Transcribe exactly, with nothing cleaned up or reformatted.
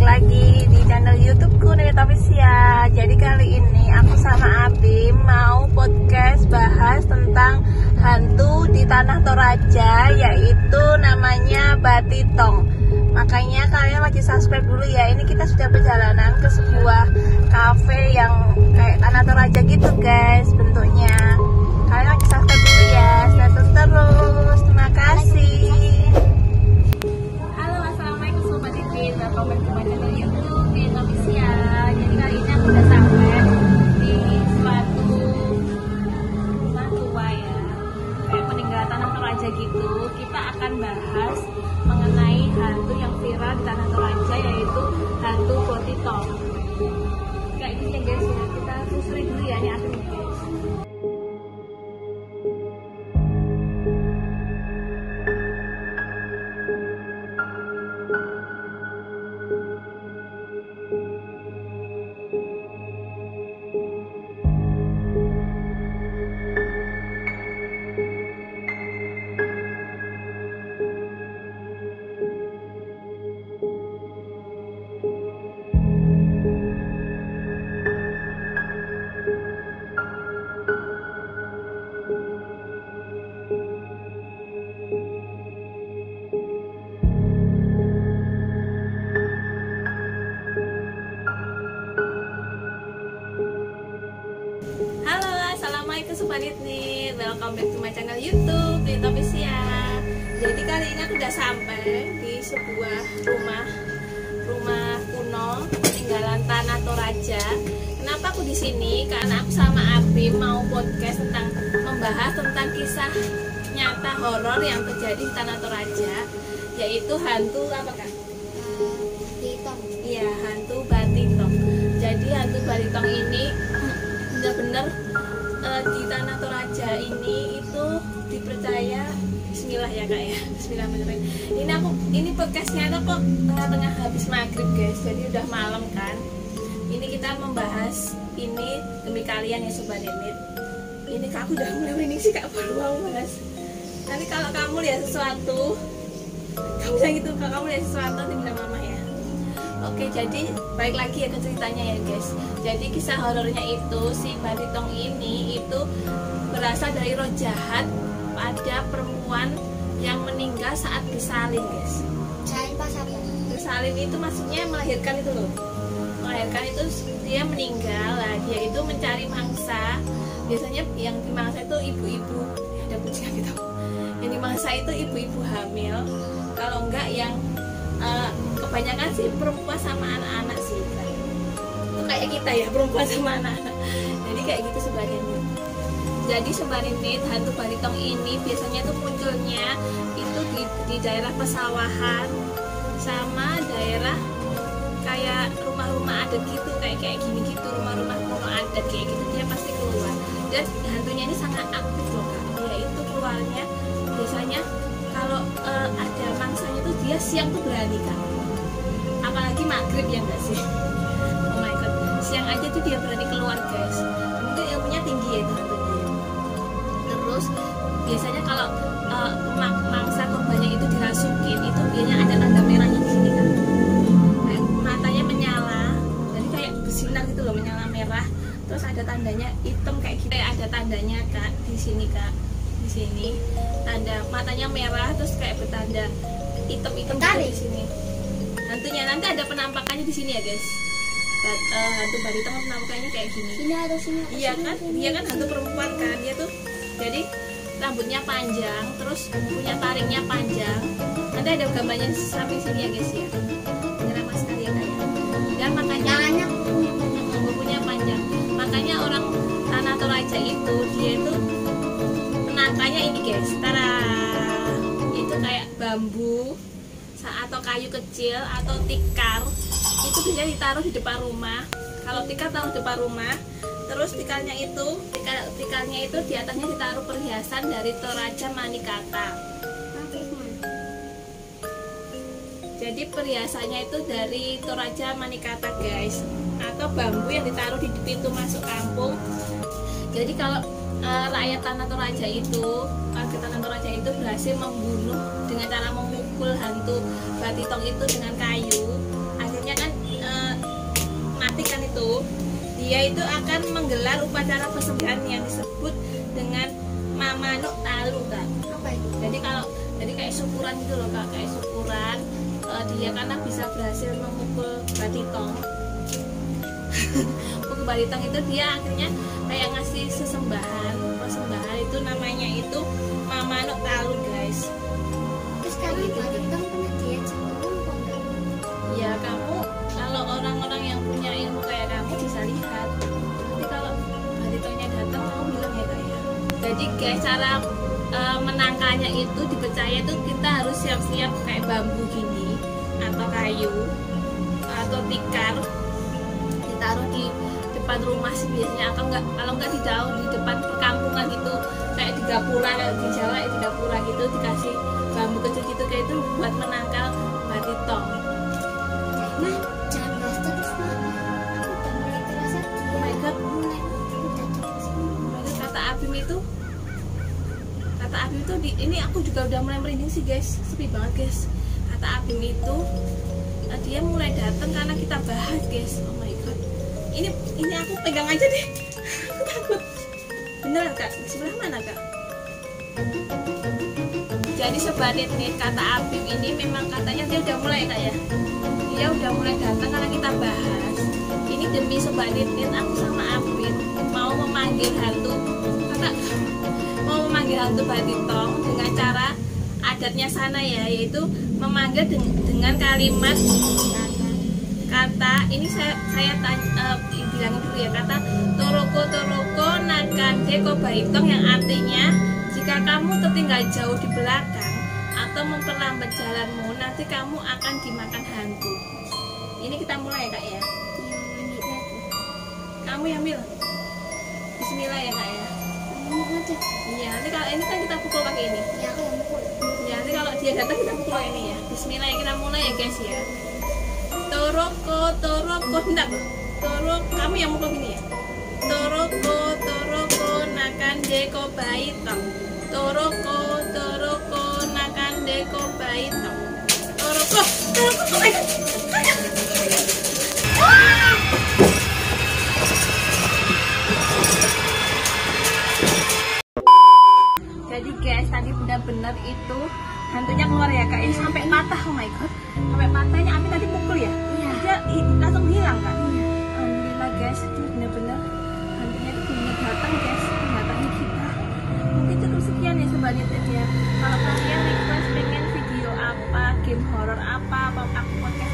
balik lagi di channel YouTubeku Nit Official. Jadi kali ini aku sama Abi mau podcast bahas tentang hantu di Tanah Toraja, yaitu namanya Batitong. Makanya kalian wajib subscribe dulu ya. Ini kita sudah perjalanan ke sebuah cafe yang kayak Tanah Toraja gitu guys bentuknya. Kalian wajib subscribe dulu ya. Stay tune terus. Terima kasih. Welcome back to my channel YouTube Nit Official. Jadi kali ini aku udah sampai di suatu rumah tua ya, kayak peninggalan Tanah Toraja gitu. Kita akan bahas mengenai hantu yang viral di Tanah Toraja, yaitu hantu Batitong. Kayak gini ya guys ya, kita susuri dulu ya, ini aslinya guys. Assalamualaikum Sobat Nit, welcome back to my channel YouTube Nit Official. Jadi kali ini aku udah sampai di sebuah rumah rumah kuno peninggalan Tanah Toraja. Kenapa aku di sini? Karena aku sama Abi mau podcast tentang membahas tentang kisah nyata horor yang terjadi di Tanah Toraja, yaitu hantu apa Kak? Batitong. Iya, hantu Batitong. Jadi hantu Batitong ini benar-benar Uh, di Tanah Toraja ini itu dipercaya. Bismillah ya Kak ya, Bismillahirrahmanirrahim. Ini aku ini podcastnya itu kok tengah-tengah habis maghrib guys, jadi udah malam kan. Ini kita membahas ini demi kalian ya Sobat Nit. Ini Kak, aku udah mulai merinding sih Kak, baru mau bahas. Nanti kalau kamu lihat sesuatu, kamu bilang gitu, kalau kamu lihat sesuatu nanti bilang mama ya. Oke, jadi balik lagi ya ke ceritanya ya guys. Jadi kisah horornya itu, si Batitong ini itu berasal dari roh jahat pada perempuan yang meninggal saat disalin guys. Salin pas apa? Disalin itu maksudnya melahirkan itu loh. Melahirkan itu dia meninggal lah, dia itu mencari mangsa. Biasanya yang dimangsa itu ibu-ibu, ada kucing gitu. Yang dimangsa itu ibu-ibu hamil. Kalau enggak yang uh, kebanyakan sih perempuan sama anak-anak sih. Itu kayak kita ya, perempuan sama anak-anak. Jadi kayak gitu sebenarnya. Jadi sebenarnya hantu Batitong ini biasanya tuh munculnya itu di, di daerah pesawahan sama daerah kayak rumah-rumah adat gitu, kayak kayak gini gitu, rumah-rumah kuno adat kayak gitu, dia pasti keluar. Dan hantunya ini sangat aktif loh Kak. Dia itu keluarnya biasanya kalau uh, ada mangsanya tuh dia siang tuh berani Kak. Apalagi maghrib ya enggak sih? Oh my god, siang aja tuh dia berani keluar guys. Mungkin ilmunya tinggi ya itu hantunya. Terus biasanya kalau uh, mangsa korbannya itu dirasukin, itu biasanya ada tanda merahnya di sini kan. Kayak matanya menyala, jadi kayak bersinar gitu loh, menyala merah. Terus ada tandanya hitam kayak gitu. Kayak ada tandanya Kak di sini Kak. Di sini tanda matanya merah, terus kayak bertanda hitam-hitam di sini. Hantunya nanti ada penampakannya di sini ya guys. Bat, uh, hantu Batitong penampakannya kayak gini. Sini atau sini? Iya kan? Dia kan hantu perempuan kan. Dia tuh jadi rambutnya panjang, terus punya taringnya panjang. Nanti ada gambarnya di samping sini ya guys ya. Ramah sekali ya kayak. Dan makanya tangannya punya panjang. Makanya orang Tanah Toraja itu dia itu penangkanya ini guys. Tara. Itu kayak bambu atau kayu kecil atau tikar, itu bisa ditaruh di depan rumah. Kalau tikar taruh di depan rumah, terus tikarnya itu tikar, tikarnya itu di atasnya ditaruh perhiasan dari Toraja Manikata. Jadi perhiasannya itu dari Toraja Manikata guys, atau bambu yang ditaruh di pintu masuk kampung. Jadi kalau uh, rakyat Tanah Toraja itu, warga Tanah Toraja itu berhasil membunuh dengan cara memukul hantu Batitong itu dengan kayu. Akhirnya kan dia itu akan menggelar upacara pesembahan yang disebut dengan Mamanuk Talu Kak. Apa itu? Jadi kalau jadi kayak syukuran gitu loh Kak, kayak syukuran uh, dia karena bisa berhasil memukul Batitong. Pukul Batitong itu dia akhirnya kayak ngasih sesembahan, persembahan itu namanya itu Mamanuk Talu guys. Terus kalau Gitu. Batitong pernah diet sebelum kok enggak? Ya kamu kalau orang-orang yang punya ilmu kayak kamu bisa lihat. Nanti kalau Batitongnya datang kamu bilang ya Kak ya. Jadi guys cara uh, menangkalnya itu dipercaya itu kita harus siap-siap kayak bambu gini atau kayu atau tikar ditaruh di depan rumah sih biasanya, atau enggak kalau enggak di daun di depan perkampungan gitu kayak di gapura, di Jawa ya di gapura gitu dikasih bambu kecil gitu kayak itu buat menangkal Batitong. Nah, jangan bahas terus mah. Aku udah mulai terasa dia. Oh my god, Mulai udah terus. Makanya kata Abim itu kata Abim itu di, ini aku juga udah mulai merinding sih guys, sepi banget guys. Kata Abim itu uh, dia mulai datang karena kita bahas guys. Oh my god, ini ini aku pegang aja deh. Aku takut beneran Kak, di sebelah mana Kak? Jadi sebanit nih kata Abim ini memang katanya dia udah mulai Kak ya, dia udah mulai datang karena kita bahas. Ini demi sebanit nih aku sama Abim mau memanggil hantu kata mau memanggil hantu Batitong dengan cara adatnya sana ya, yaitu memanggil deng- dengan kalimat kata ini saya saya tanya, uh, bilang dulu ya, kata toroko toroko nakande ko Batitong, yang artinya jika kamu tertinggal jauh di belakang atau memperlambat jalanmu nanti kamu akan dimakan hantu. Ini kita mulai ya Kak ya. Kamu yang ambil. Bismillah ya Kak ya. Kamu aja. Iya, nanti kalau ini kan kita pukul pakai ini. Ya aku yang mukul. Ya, nanti kalau dia datang kita pukul pakai ini ya. Bismillah ya, kita mulai ya guys ya. Toroko, toroko, hendak. Toroko, kamu yang mukul gini ya. Toroko, toroko, nakande ko Batitong. Toroko, toroko, nakande ko Batitong. Toroko, toroko, oh my god. Ah! Jadi guys, tadi benar-benar itu hantunya keluar ya Kak, ini sampai patah. Oh my god, sampai patahnya Ami tadi pukul ya. Iya. Dia hi- langsung hilang kan. Iya. Alhamdulillah guys, itu benar-benar hantunya itu benar datang guys, mendatangi kita. Mungkin cukup sekian ya sebanyak ya. Kalau kalian request pengen video apa, game horror apa, apa aku podcast